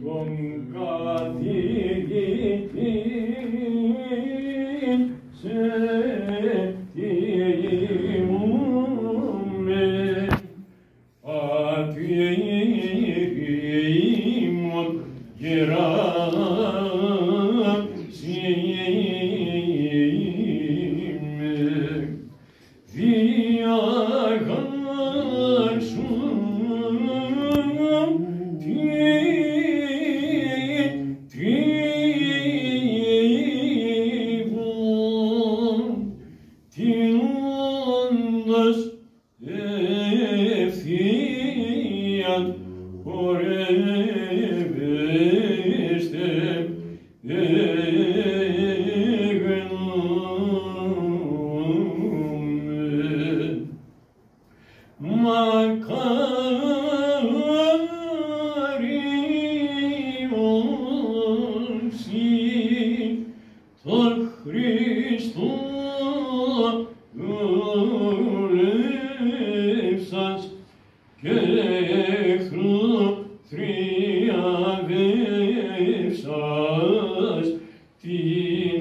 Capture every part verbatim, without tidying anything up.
τον καθηγητή σε τιμούμε, πατήριμον γεράσιμε, διαγάσου ευθείαν χορεύεστε εγνώμεν. Μακάριον σοι τον Χριστό δουλεύσας και εχθροτριαδεύσας την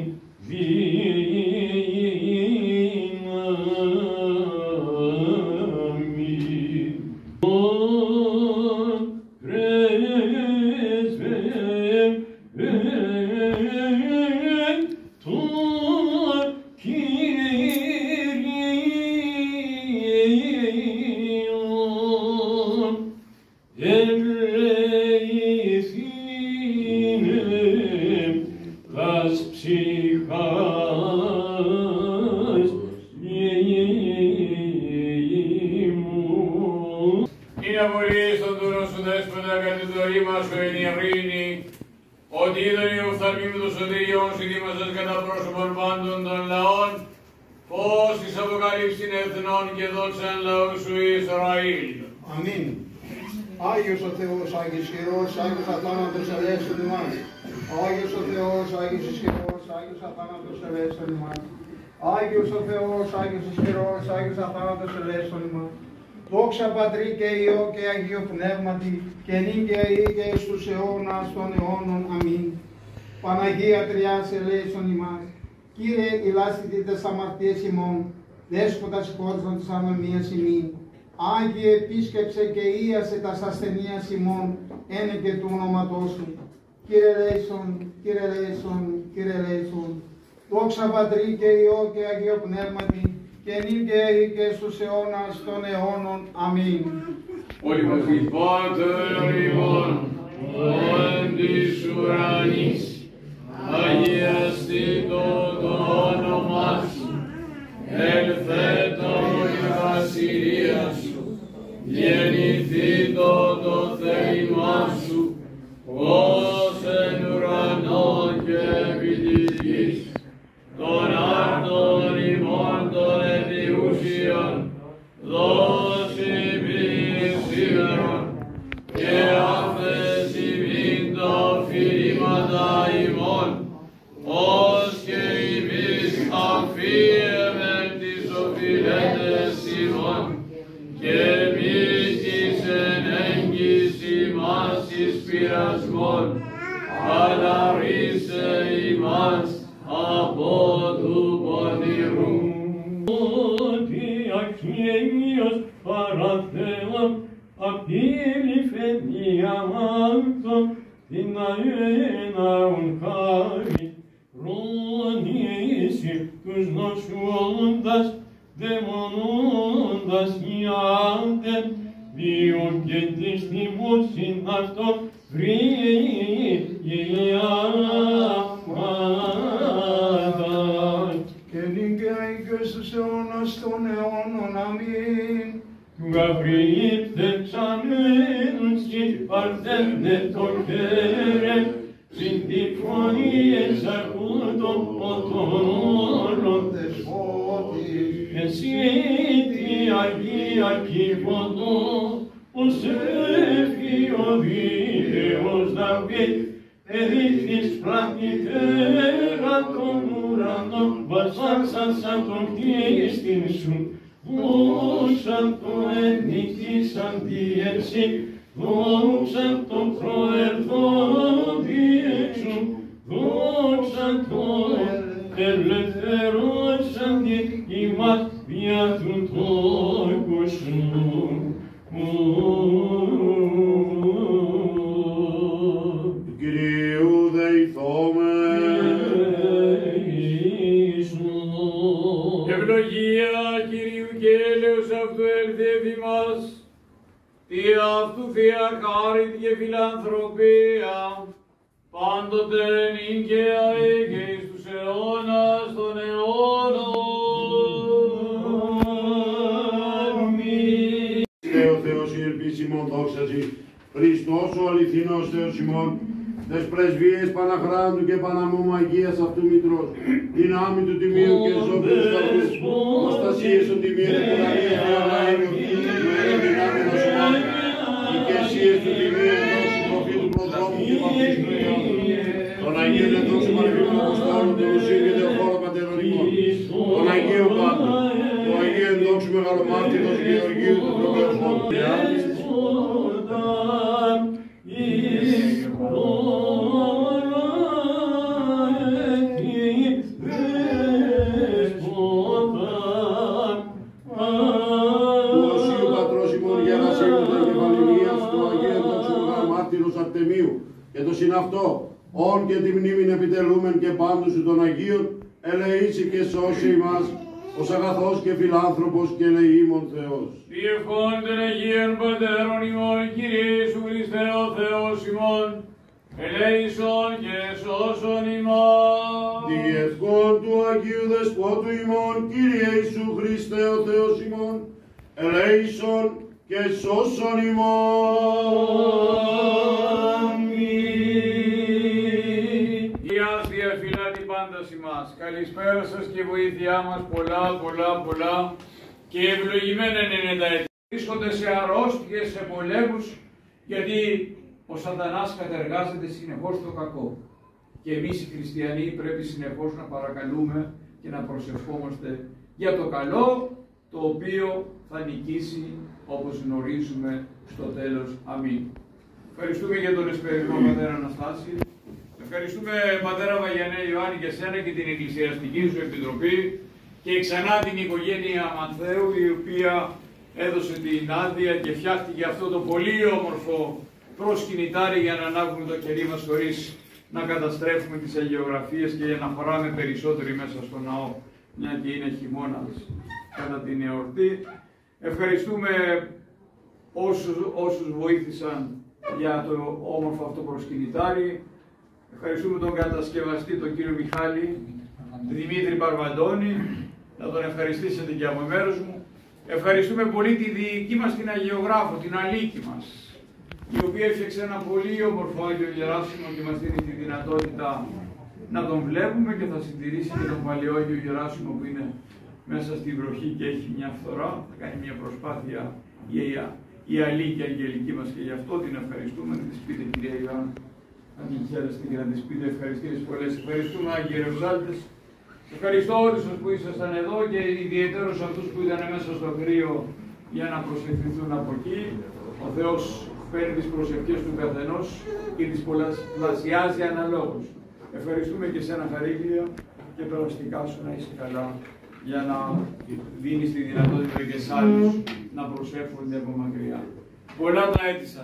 δύναμη. Τον πρέσβευε τον Κύριον ελεηθήνε τας ψυχάς ημών. Είναι απολύεις τον δούλο σου δέσποτα κατά το ρήμα σου εν η ειρήνη, ότι είδον η οφθαλμή των σωτηριών σου δήμασας κατά πρόσωπον πάντων των λαών, πως εις αποκαλύψην εθνών και δόξαν λαού σου Ισραήλ. Αμήν. Άγιος ο Θεός, Άγιος Χειρός, Άγιος Αθάνατος ελέησον ημάς. Άγιος ο Θεός, Άγιος Ισχυρός, Άγιος Αθάνατος ελέησον ημάς. Άγιος ο Θεός, Άγιος Ισχυρός, Άγιος Αθάνατος ελέησον ημάς. Δόξα Πατρί και Υιό και Αγίο Πνεύματι, και νυν και αεί και εις τους αιώνας των αιώνων. Αμήν. Παναγία Τριάς ελέησον ημάς. Κύριε, ηλάσθητη τες αμαρτίες ημών, δέσποτα συγχώρησον της ανομίας ημών. Άγιε, επίσκεψε και ίασε τας ασθενείας ημών, ένε και του όνοματός σου. Κύριε ελέησον, Κύριε ελέησον, Κύριε ελέησον. Δόξα Πατρί και Υιό και Αγίο Πνεύματι, και νυν και αεί και στους αιώνας των αιώνων. Αμήν. Όλοι μαζί, Πάτερ ημών, ο εν της ουρανής, αγιαστήτω το όνομά σου, ελθέτω η βασιλεία σου, γεννηθήτω το θέλημά σου, ως εν ουρανό και επί της γης, των άρτων ημών των επιούσιων, δώσει ημίν σήμερον, και άφες ημίν τα οφειλήματα ημών, ως και ημείς αφίεμεν τις οφειλέτες ημών, και μη της ενέγγυς ημάς εις πειρασμόν, αλλά ρίσε ημάς από του πονηρού. Ότι ακίνιος παραθέων απήλυφε διαμάντων την αέναουν χάρη, ρονίσει τους νοσούντας, δαιμονούντας ιάντεν, διό και της θυμούσιν αυτόν βρύγιαμάτα. Και νυν και αεί και στους αιώνας των αιώνων. Αμήν. Του Γαβριήλ δεξαμένους και παρθένε το χέρε, συν τη φωνή εξακούτων ποτών όλων Δεσπότης, εσύ τη Αγία Κιβωτό, ως έφη ο δίκαιος Δαβίδ, εδείχνεις πλατητέρα των ουρανών, βασάξαν σαν τον κτίστην σου, δώσαν το ενικήσαν διεύση, δόξαν τον προερθόν Αγία χάριτ και φιλανθρωπία, πάντοτε νυν και αε και εις τους αιώνας των αιώνων. Αμήν. Θεό Θεός η ελπίσιμον δόξαση, Χριστός ο αληθινός Θεός ημών, τες πρεσβείες Παναχράντου και Παναμόμου Αγίας αυτού Μητρός, δυνάμει του Τιμίου και ζώπης του αυτού, προστασίες του Τιμίου και Παναγίας Θεολαΐρου, με δυνάμει να σου μάθει, οικεσίες του Τιμίου εντός προφή του προδρόμου και βαπτίστου Ιωάννου, των Αγίων εντός του Παναγίων Αποστόλων, των Ουσίων και Θεοφόρων Πατέρων ημών, των Αγίων Πάντων, του Αγίου ενδόξου Μεγαλομάρτυρος Γεωργίου του Τροπέου Σώπου. Και το συναυτό, όν και τη μνήμην επιτελούμεν και πάντως του των Αγίων, ελεήσει και σώσει ημάς, ως αγαθός και φιλάνθρωπος και ελεήμων Θεός. Διευχών των Αγίων Πατέρων ημών, Κύριε Ιησού Χριστέ ο Θεός ημών, ελέησον και σώσον ημάς. Διευχών του Αγίου Δεσπότου ημών, Κύριε Ιησού Χριστέ ο Θεός ημών, ελέησον και σώσον ημών. Γεια διαφυλάτη πάντας ημάς. Καλησπέρα σας και βοήθειά μας πολλά, πολλά, πολλά και ευλογημένα είναι τα έτη. Βρίσκονται σε αρρώστιες, σε πολέμους, γιατί ο σατανάς κατεργάζεται συνεχώς το κακό. Και εμείς οι χριστιανοί πρέπει συνεχώς να παρακαλούμε και να προσευχόμαστε για το καλό, το οποίο θα νικήσει όπως γνωρίζουμε στο τέλος. Αμήν. Ευχαριστούμε για τον εσπερινό Πατέρα Αναστάση. Ευχαριστούμε Πατέρα Βαγιανέ Ιωάννη και σένα και την Εκκλησιαστική σου Επιτροπή και ξανά την οικογένεια Μανθαίου, η οποία έδωσε την άδεια και φτιάχτηκε αυτό το πολύ όμορφο προσκυνητάρι για να ανάβουμε το κερί μας χωρίς να καταστρέφουμε τις αγιογραφίες και για να χωράμε περισσότεροι μέσα στο ναό, μια και είναι χειμώνας κατά την εορτή. Ευχαριστούμε όσους, όσους βοήθησαν για το όμορφο αυτό προσκυνητάρι. Ευχαριστούμε τον κατασκευαστή, τον κύριο Μιχάλη Δημήτρη Παρβαντώνη, να τον ευχαριστήσετε και από μέρος μου. Ευχαριστούμε πολύ τη διοική μας την Αγιογράφο, την Αλίκη μας, η οποία έφτιαξε ένα πολύ όμορφο Άγιο Γεράσιμο και μας δίνει τη δυνατότητα να τον βλέπουμε και θα συντηρήσει και τον παλαιό Άγιο Γεράσιμο που είναι μέσα στην βροχή και έχει μια φθορά. Θα κάνει μια προσπάθεια η, η Αλίκη Αγγελική μας και γι' αυτό την ευχαριστούμε. Να της πείτε, κυρία Ιωάννη, να την χαίρεστε και να της πείτε ευχαριστίες πολλές. Ευχαριστούμε, Άγιοι Ιερουσάλτες. Ευχαριστώ όλους σας που ήσασταν εδώ και ιδιαίτερως αυτούς που ήταν μέσα στο κρύο για να προσευχηθούν από εκεί. Ο Θεός παίρνει τις προσευχές του καθενός και τις πολλαπλασιάζει αναλόγως. Ευχαριστούμε και σένα, Χαρίκλια, και περαστικά σου να είσαι καλά, για να δίνεις τη δυνατότητα και σε άλλους να προσεύχονται από μακριά. Πολλά τα έτη σας.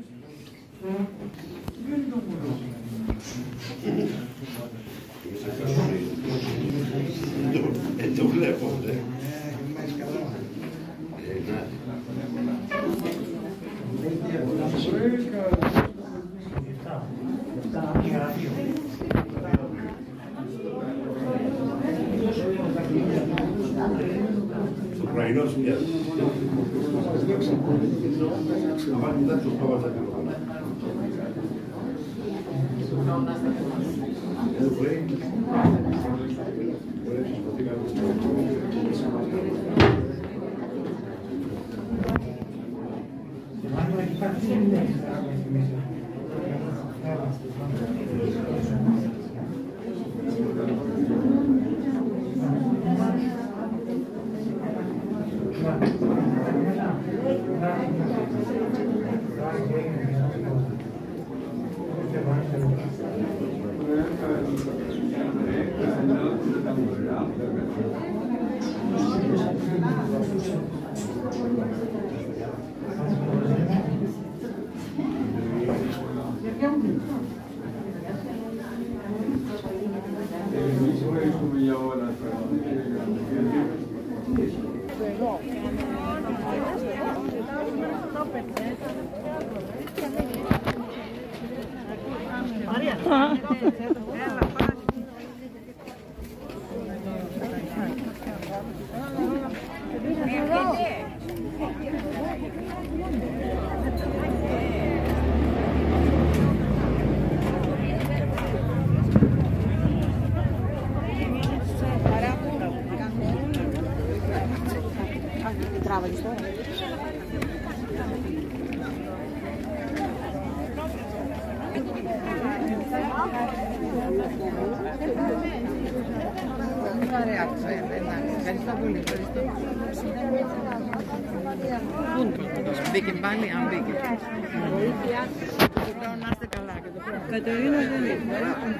Δεν το βλέπω, δε. Το πρωινό σου μοιάζει. Να βάλει μετά το κόμμα θα κάνω. Εδώ πρωί. No, Μπήκε πάλι, αν μπήκε. Να είστε καλά. Κατερίνα δεν είναι.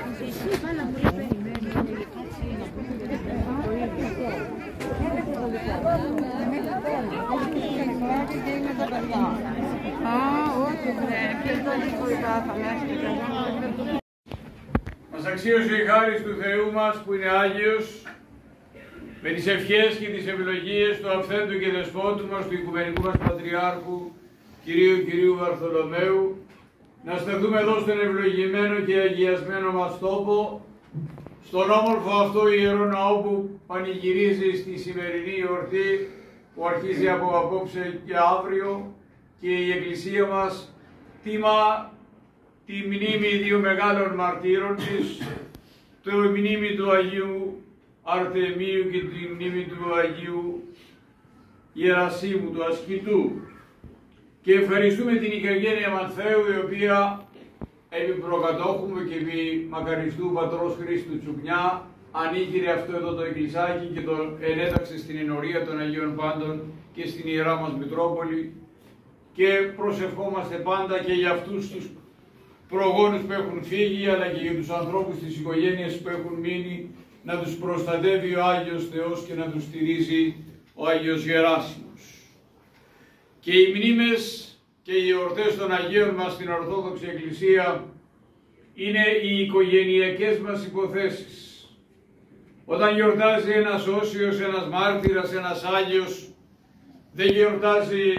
Α, όχι, ναι. Και το δίχωτα θα λέσετε. Μας αξίωσε η χάρις του Θεού μας που είναι Άγιος, με τις ευχές και τις ευλογίες του αυθέντου και δεσπότου μας, του Οικουμενικού μας Πατριάρχου, Κυρίου Κυρίου Βαρθολομαίου, να σταθούμε εδώ στον ευλογημένο και αγιασμένο μας τόπο, στον όμορφο αυτό ιερό ναό που πανηγυρίζει στη σημερινή εορτή που αρχίζει από απόψε και αύριο, και η Εκκλησία μας τιμά τη μνήμη δύο μεγάλων μαρτύρων της, το μνήμη του Αγίου Αρτεμίου και τη μνήμη του Αγίου Γερασίμου, του ασκητού. Και ευχαριστούμε την οικογένεια Μανθαίου, η οποία επί προκατόχου μου και επί μακαριστού πατρός Χρήστου Τσουπνιά ανήκειρε αυτό εδώ το εκκλησάκι και το ενέταξε στην ενορία των Αγίων Πάντων και στην Ιερά μας Μητρόπολη, και προσευχόμαστε πάντα και για αυτούς τους προγόνους που έχουν φύγει, αλλά και για τους ανθρώπους της οικογένειας που έχουν μείνει, να τους προστατεύει ο Άγιος Θεός και να τους στηρίζει ο Άγιος Γεράσιμος. Και οι μνήμες και οι εορτές των Αγίων μας στην Ορθόδοξη Εκκλησία είναι οι οικογενειακές μας υποθέσεις. Όταν γιορτάζει ένας όσιος, ένας μάρτυρας, ένας Άγιος, δεν γιορτάζει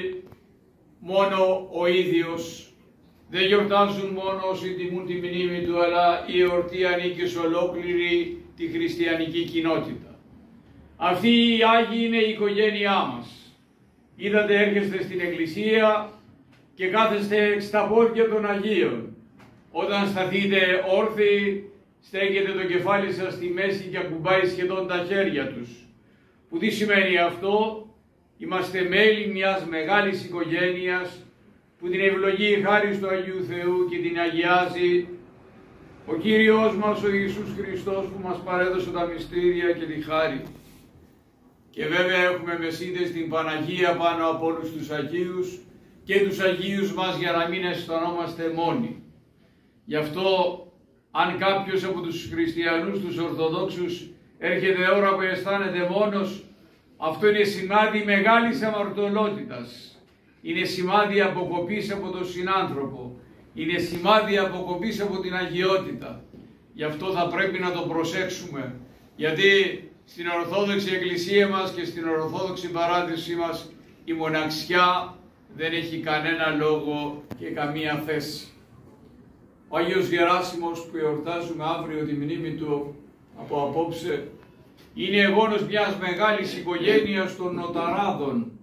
μόνο ο ίδιος, δεν γιορτάζουν μόνο όσοι τιμούν τη μνήμη του, αλλά η εορτή ανήκει σε ολόκληρη τη χριστιανική κοινότητα. Αυτοί οι Άγιοι είναι η οικογένειά μας. Είδατε, έρχεστε στην Εκκλησία και κάθεστε στα πόδια των Αγίων. Όταν σταθείτε όρθιοι, στέκετε το κεφάλι σας στη μέση και ακουμπάει σχεδόν τα χέρια τους. Που τι σημαίνει αυτό? Είμαστε μέλη μιας μεγάλης οικογένειας που την ευλογεί η χάρις του Αγίου Θεού και την αγιάζει ο Κύριος μας ο Ιησούς Χριστός, που μας παρέδωσε τα μυστήρια και τη χάρη. Και βέβαια έχουμε μεσίτες την Παναγία πάνω από όλους τους Αγίους και τους Αγίους μας, για να μην αισθανόμαστε μόνοι. Γι' αυτό αν κάποιος από τους χριστιανούς, τους Ορθοδόξους, έρχεται ώρα που αισθάνεται μόνος, αυτό είναι σημάδι μεγάλης αμαρτωλότητας. Είναι σημάδι αποκοπής από τον συνάνθρωπο. Είναι σημάδι αποκοπής από την αγιότητα. Γι' αυτό θα πρέπει να το προσέξουμε. Γιατί στην Ορθόδοξη Εκκλησία μας και στην Ορθόδοξη παράδεισή μας η μοναξιά δεν έχει κανένα λόγο και καμία θέση. Ο Άγιος Γεράσιμος, που εορτάζουμε αύριο τη μνήμη του από απόψε, είναι εγγόνος μιας μεγάλης οικογένειας των Νοταράδων.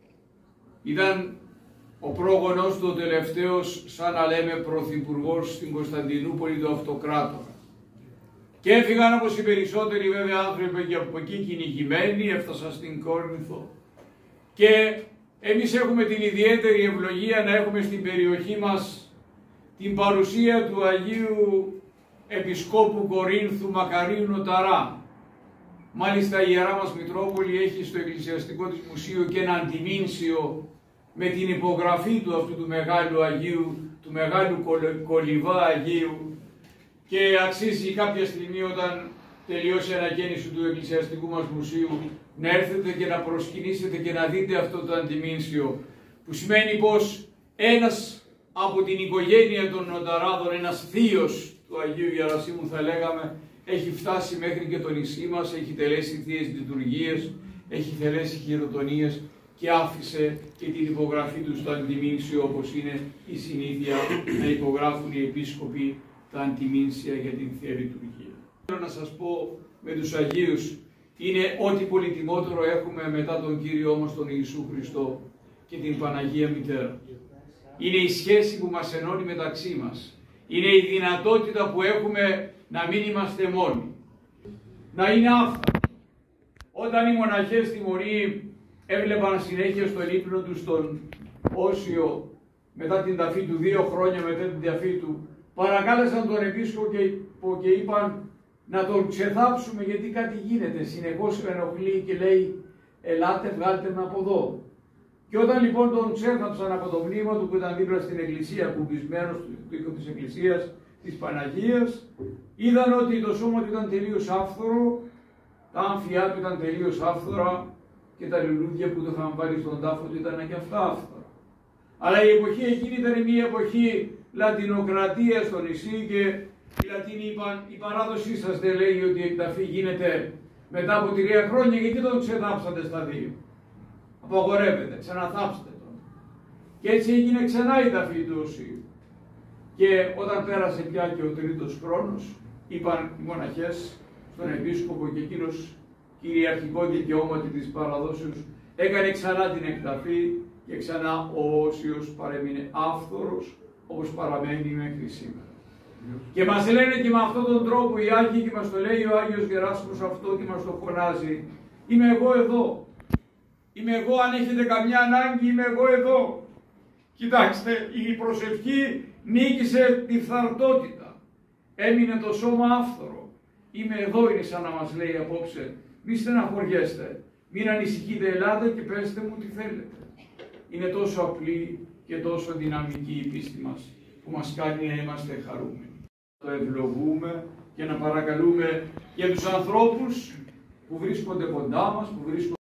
Ήταν ο πρόγονός του, ο τελευταίος, σαν να λέμε, πρωθυπουργός στην Κωνσταντινούπολη του Αυτοκράτορα. Και έφυγαν, όπως οι περισσότεροι βέβαια άνθρωποι, και από εκεί κυνηγημένοι, έφτασαν στην Κόρινθο. Και εμείς έχουμε την ιδιαίτερη ευλογία να έχουμε στην περιοχή μας την παρουσία του Αγίου Επισκόπου Κορίνθου Μακαρίου Νοταρά. Μάλιστα η Ιερά μας Μητρόπολη έχει στο εκκλησιαστικό της μουσείο και ένα αντιμήνσιο με την υπογραφή του αυτού του μεγάλου Αγίου, του μεγάλου κολυβά Αγίου, και αξίζει κάποια στιγμή, όταν τελειώσει η ανακαίνιση του εκκλησιαστικού μας μουσείου, να έρθετε και να προσκυνήσετε και να δείτε αυτό το αντιμήνσιο, που σημαίνει πως ένας από την οικογένεια των Νοταράδων, ένας θείος του Αγίου Γερασίμου θα λέγαμε, έχει φτάσει μέχρι και το νησί μας, έχει τελέσει θείες λειτουργίες, έχει τελέσει χειροτονίες και άφησε και την υπογραφή του στο αντιμήνσιο, όπως είναι η συνήθεια να υπογράφουν οι επίσκοποι τα αντιμήνσια για την Θεία Λειτουργία. Θέλω να σας πω με τους Αγίους, είναι ό,τι πολυτιμότερο έχουμε μετά τον Κύριό μας τον Ιησού Χριστό και την Παναγία Μητέρα. Είναι η σχέση που μας ενώνει μεταξύ μας. Είναι η δυνατότητα που έχουμε να μην είμαστε μόνοι. Να είναι άφθαρτοι. Όταν οι μοναχές στη Μονή έβλεπαν συνέχεια στον ύπνο τους τον Όσιο μετά την ταφή του, δύο χρόνια μετά την ταφή του, παρακάλεσαν τον Επίσκοπο και, και είπαν να τον ξεθάψουμε γιατί κάτι γίνεται. Συνεχώς ενοχλεί και λέει ελάτε βγάλτε με από εδώ. Και όταν λοιπόν τον ξέθαψαν από το μνήμα του που ήταν δίπλα στην εκκλησία, κουμπισμένος του οίκου της εκκλησίας της Παναγίας, είδαν ότι το σώμα του ήταν τελείως άφθορο, τα άμφια του ήταν τελείως άφθορα και τα λουλούδια που το είχαν βάλει στον τάφο του ήταν και αυτά άφθορα. Αλλά η εποχή εκείνη ήταν μια εποχή λατινοκρατία στο νησί και οι Λατίνοι είπαν η παράδοσή σας δεν λέει ότι η εκταφή γίνεται μετά από τρία χρόνια, γιατί τον ξεθάψατε στα δύο. Απαγορεύεται, ξαναθάψτε τον. Και έτσι έγινε ξανά η ταφή του Οσίου. Και όταν πέρασε πια και ο τρίτος χρόνος, είπαν οι μοναχές στον Επίσκοπο και εκείνος κυριαρχικό δικαιώματι της παραδόσεως έκανε ξανά την εκταφή και ξανά ο Όσιος παρέμεινε άφθορος όπως παραμένει μέχρι σήμερα. Και μας λένε και με αυτόν τον τρόπο οι Άγιοι και μας το λέει ο Άγιος Γεράσιμος αυτό και μας το φωνάζει. Είμαι εγώ εδώ. Είμαι εγώ, αν έχετε καμιά ανάγκη, είμαι εγώ εδώ. Κοιτάξτε, η προσευχή νίκησε τη φθαρτότητα. Έμεινε το σώμα άφθορο. Είμαι εδώ είναι σαν να μας λέει απόψε. Μη στεναχωριέστε, μην ανησυχείτε, ελάτε και πέστε μου τι θέλετε. Είναι τόσο απλή και τόσο δυναμική η πίστη μας που μας κάνει να είμαστε χαρούμενοι. Το ευλογούμε και να παρακαλούμε για τους ανθρώπους που βρίσκονται κοντά μας, που βρίσκονται